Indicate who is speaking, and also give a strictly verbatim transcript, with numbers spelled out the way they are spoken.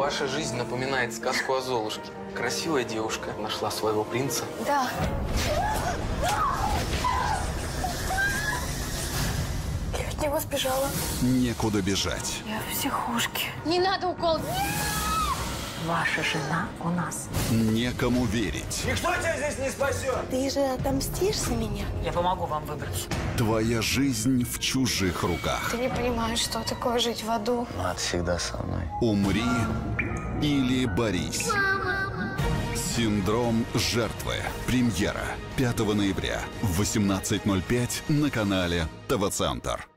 Speaker 1: Ваша жизнь напоминает сказку о Золушке. Красивая девушка нашла своего принца.
Speaker 2: Да. Я от него сбежала.
Speaker 3: Некуда бежать.
Speaker 2: Я в психушке.
Speaker 4: Не надо укол.
Speaker 2: Ваша жена у нас.
Speaker 3: Некому верить.
Speaker 5: Никто тебя здесь не спасет.
Speaker 6: Ты же отомстишь за меня?
Speaker 2: Я помогу вам выбраться.
Speaker 3: Твоя жизнь в чужих руках.
Speaker 2: Ты не понимаешь, что такое жить в аду.
Speaker 5: Мать всегда со мной.
Speaker 3: Умри или борись. Синдром жертвы. Премьера пятого ноября в восемнадцать ноль пять на канале ТВ Центр.